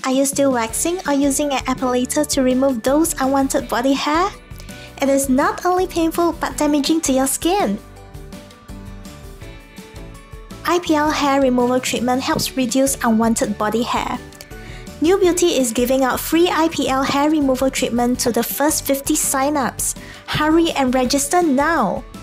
Are you still waxing or using an epilator to remove those unwanted body hair? It is not only painful but damaging to your skin. IPL hair removal treatment helps reduce unwanted body hair. New Beauty is giving out free IPL hair removal treatment to the first 50 sign-ups. Hurry and register now!